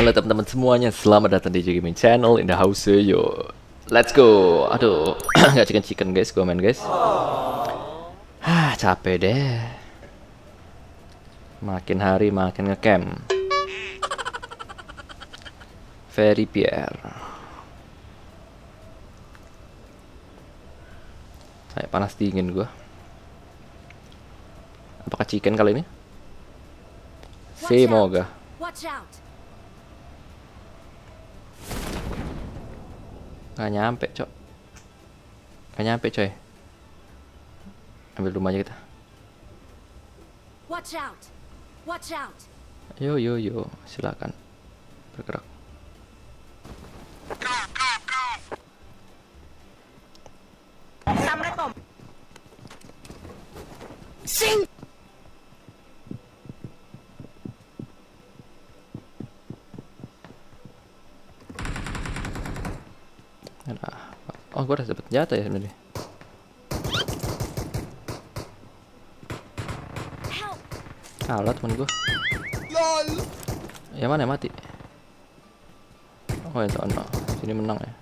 Halo teman-teman semuanya, selamat datang di JG Gaming Channel in the house yo. Let's go. Aduh, nggak chicken guys, gua main guys. Capek deh. Makin hari makin ngecamp. Very Pierre. Saya panas dingin gua. Apakah chicken kali ini? Semoga. Watch out. Gak nyampe, cok. Gak nyampe, coy. Ambil rumahnya kita. Watch out. Watch out. Yo, silakan bergerak. Assalamualaikum. Sing. Oh, gue udah dapet senjata ya sebenarnya. Kalah temen gue. Ya mana yang mati? Oh ya no. Sini menang ya.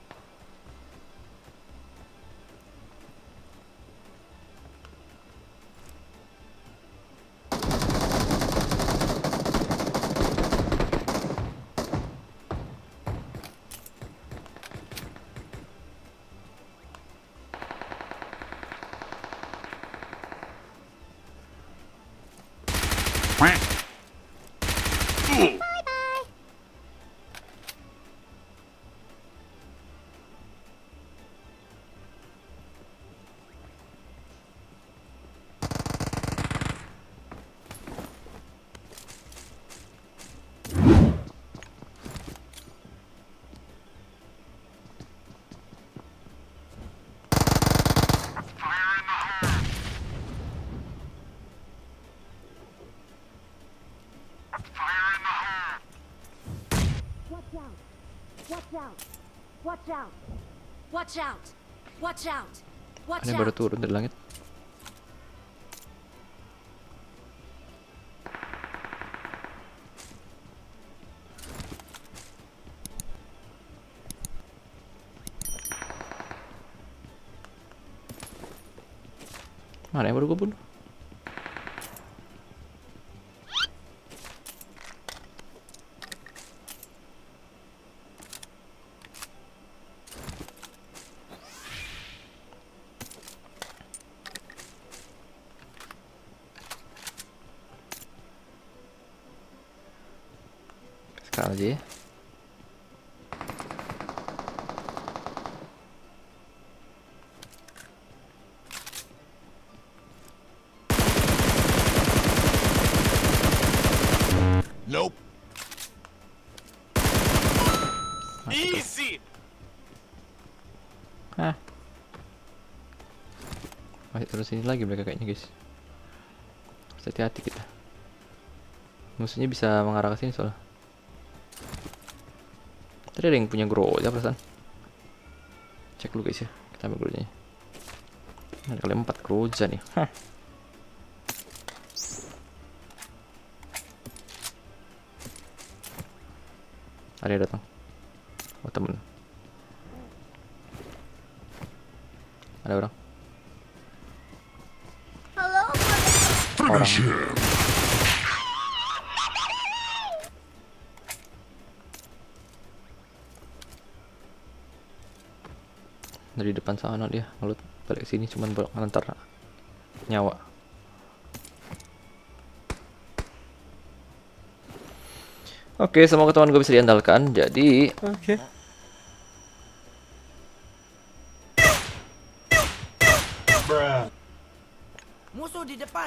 Watch out. Watch out. Watch out. Watch Ini out. baru turun dari langit. Mana yang baru gue bunuh? Sekarang aja ya. Nope. Easy. Masih terus sini lagi mereka kayaknya guys. Harus hati-hati kita. Musuhnya bisa mengarah ke sini soalnya. Tadi ada yang punya groza perasaan. Cek dulu guys ya. Kita ambil grozanya. Ada kali 4 groza nih. Ada yang datang. Oh temen. Ada orang. Finish him. Dari depan sana dia ngelut balik sini cuman bolak ngantar nyawa. Oke, semua ketahuan gue bisa diandalkan. Jadi, oke. Musuh di depan.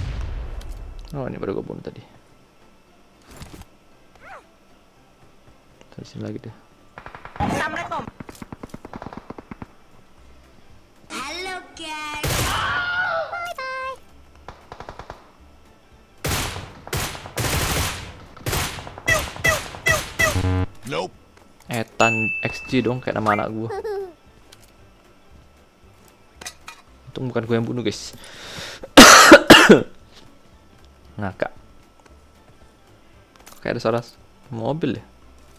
Oh, ini baru gue bunuh tadi. Di sini lagi deh. Assalamualaikum. Hello, guys. Nope. Ethan XG dong kayak nama anak gua. Untung bukan gue yang bunuh guys. Ngakak. Kayak ada suara mobil ya.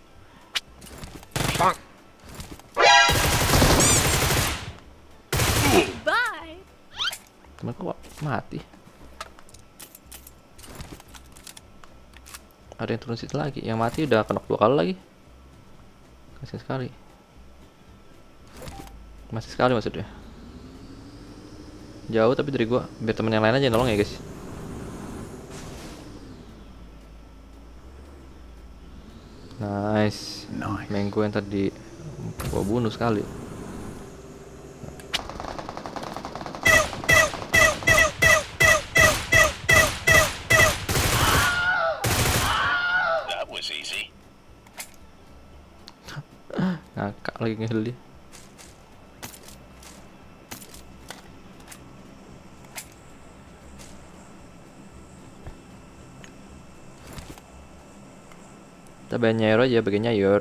Bye. Temen kok mati. Ada yang turun situ lagi. Yang mati udah kena 2 kali lagi. Masih sekali. Masih sekali maksudnya. Jauh tapi dari gua. Biar temen yang lain aja yang nolong ya guys. Nice. Menggo yang tadi gua bunuh sekali. That was easy. Ngakak lagi ngeheal dia. Kita bagian nyayur aja, bagian nyayur.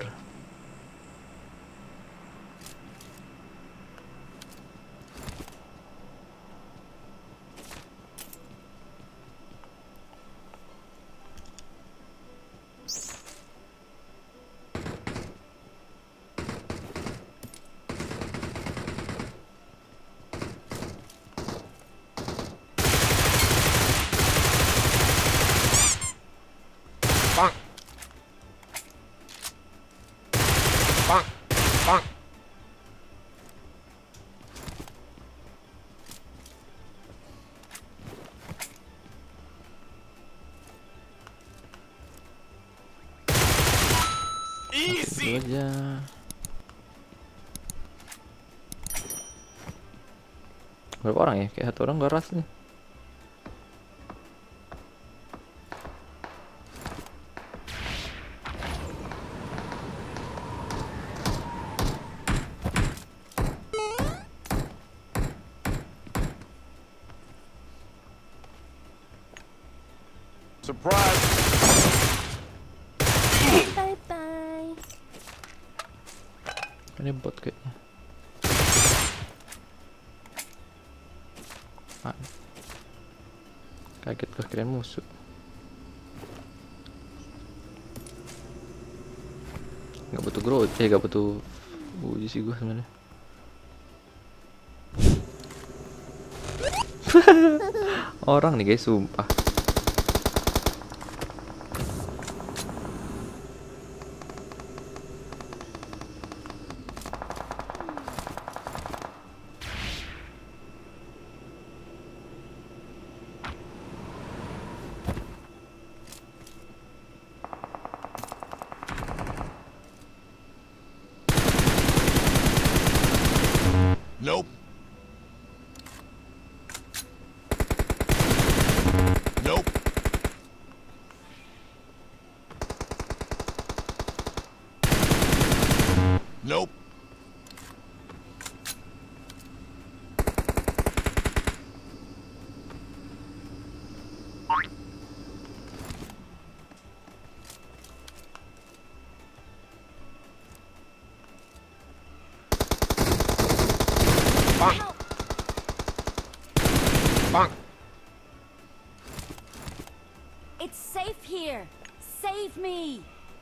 Bonk. Bonk. Bonk. Easy. Itu aja. Berapa orang ya? Kayak 1 orang gak ras nih. Surprise. Bye-bye. Ini bot kayaknya. Ah. Kaget gue kirain musuh. Gak butuh growth, gak butuh uji sih gue sebenarnya. Orang nih guys, sumpah. Nope. Nope. Nope. Bonk. Bonk. It's safe here. Save me.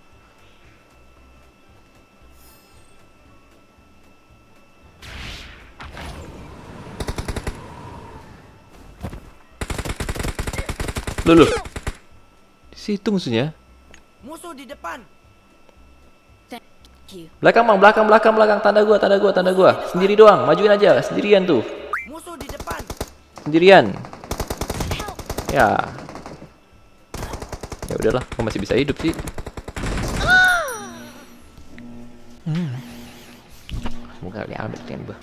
Loh. Di situ musuhnya. Musuh di depan. Thank you. Belakang bang, belakang. Tanda gua. Sendiri doang, majuin aja, sendirian tuh. Musuh di depan. Sendirian. Help. Ya. Ya udahlah, gua masih bisa hidup sih. Semoga dia ambil tembak.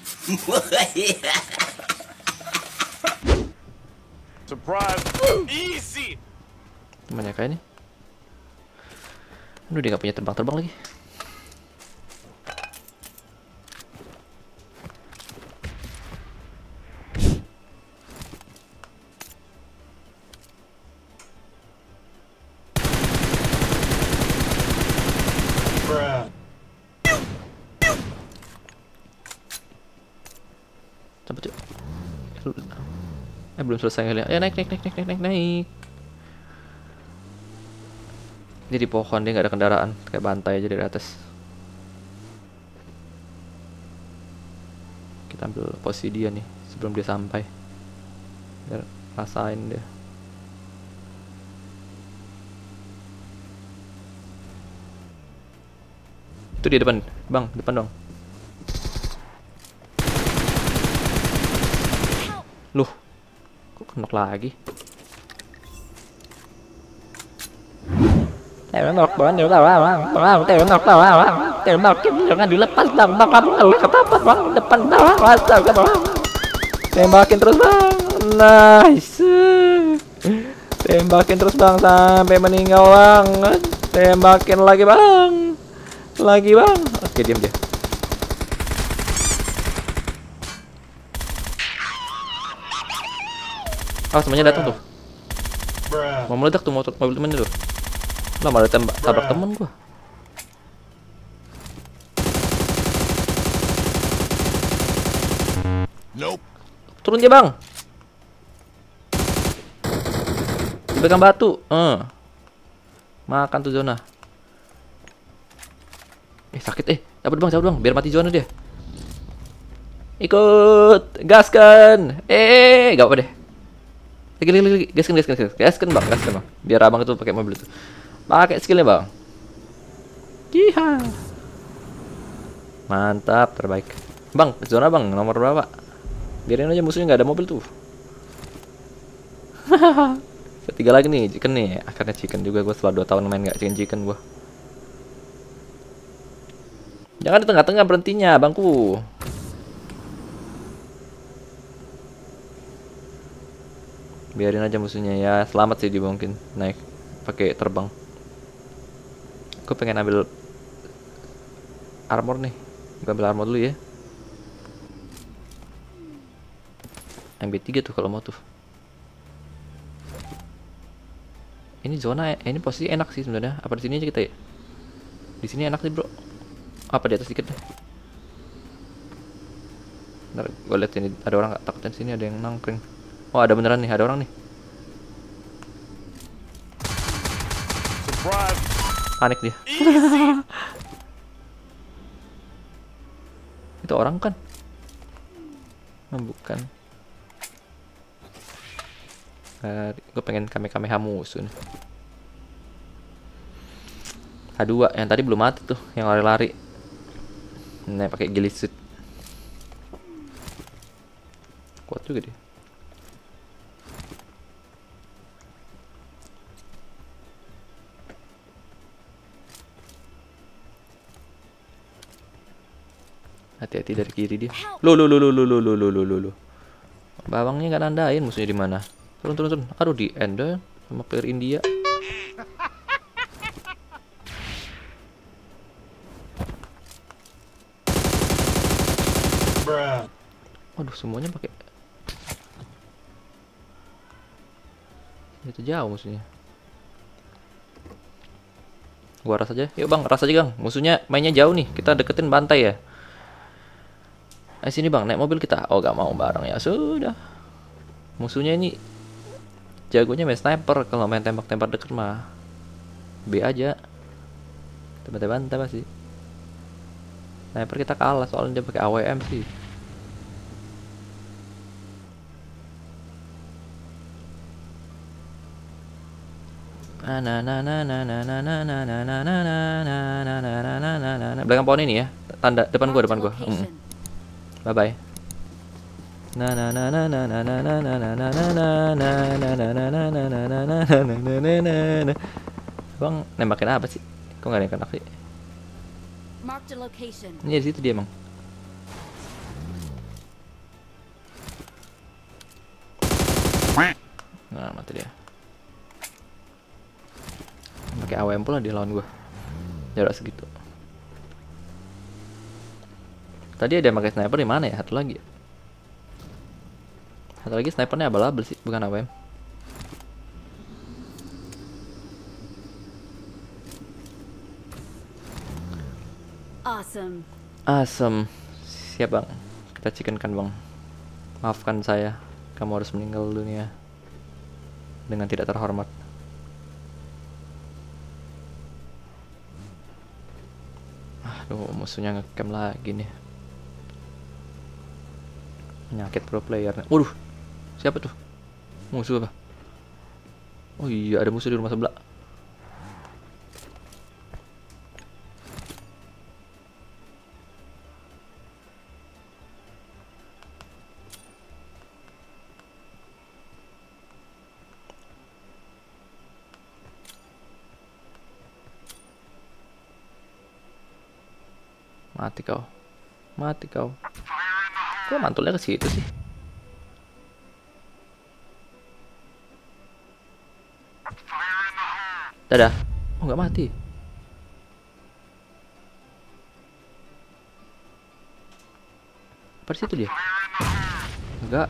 Surprise. Easy. Temannya kayak ini. Aduh, dia nggak punya terbang lagi. Belum selesai kali ya. Naik. Dia di pohon, dia nggak ada kendaraan, kayak bantai aja dari atas. Kita ambil posisi dia nih sebelum dia sampai. Biar rasain dia. Itu di depan, bang, depan dong. Loh, kok kenok lagi? Tembak bang, tembak jangan dilepas bang, ketapat bang, depan bang, tembakin terus bang, nice, tembakin terus bang sampai meninggal bang, tembakin lagi bang, oke diam dia. Oh semuanya datang tuh, mau meledak tuh mobil temennya tuh. Lah malah tabrak temen gua. Nope. Turun dia bang. Dipegang batu. Makan tuh zona. Sakit cabut bang, biar mati zona dia. Ikut, gaskan. Gak apa deh. Lagi, gaskan bang. Biar abang itu pakai mobil itu. Pakai skillnya bang. Iya. Mantap, terbaik. Bang, zona bang, nomor berapa? Biarin aja musuhnya nggak ada mobil tuh. Ketiga lagi nih, chicken nih. Akhirnya chicken juga gue setelah 2 tahun main nggak chicken gue. Jangan di tengah-tengah berhentinya, bangku. Biarin aja musuhnya ya. Selamat sih dia mungkin naik pakai terbang. Gue pengen ambil armor nih. Gue ambil armor dulu ya. MB3 tuh kalau mau tuh. Ini zona, ini posisi enak sih sebenarnya. Apa di sini aja kita ya? Di sini enak sih bro. Apa di atas dikit deh. Ntar gue liat ini ada orang nggak, takutnya sini ada yang nangkring. Oh ada beneran nih, ada orang nih. Surprise. Panik dia. Itu orang kan? Bukan. Gue pengen kamehameha musuh nih. H2 yang tadi belum mati tuh, yang lari-lari. Nah, pakai gilisut. Kuat juga dia. Hati-hati dari kiri dia. Lo. Bawangnya nggak nandain musuhnya di mana. Turun. Aduh di end sama player India. Waduh semuanya pakai. Itu jauh musuhnya. Gua ras aja. Yuk bang, ras aja bang. Musuhnya mainnya jauh nih. Kita deketin bantai ya. Sini bang, naik mobil kita. Oh gak mau bareng ya. Sudah. Musuhnya ini jagonya main sniper. Kalau main tembak-tembak deket mah B aja. Bantai-bantai pasti. Sniper kita kalah soalnya dia pakai AWM sih. Belakang pohon ini ya. Tanda depan gua. Bye bye. Bang nembakin apa sih? Kok nggak ada yang kena sih? Mark the location. Ini di situ dia emang. Nah mati dia. Pakai AWM pula dia lawan gua. Jarak segitu. Tadi ada yang pakai sniper di mana ya? Satu lagi. Satu lagi snipernya abal-abal sih, bukan AWM. Awesome. Siap bang. Kita chicken kan bang. Maafkan saya. Kamu harus meninggal dunia dengan tidak terhormat. Aduh, musuhnya ngecamp lagi nih. Penyakit pro player. Waduh, siapa tuh? Musuh apa? Oh iya, ada musuh di rumah sebelah. Mati kau. Mati kau. Kok mantulnya ke situ sih? Dadah. Oh, nggak mati. Apa di situ dia? Enggak.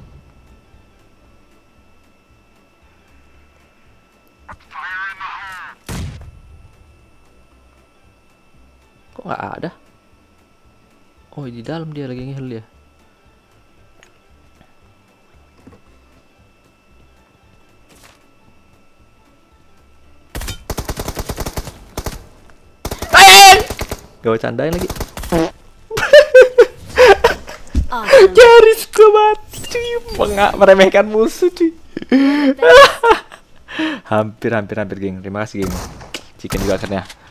Kok nggak ada? Oh, di dalam dia lagi ngeheal ya. Gak bercandain lagi. Awesome. Jaris gue mati cuy. Meremehkan musuh cuy. Hampir geng. Terima kasih geng. Chicken juga akhirnya.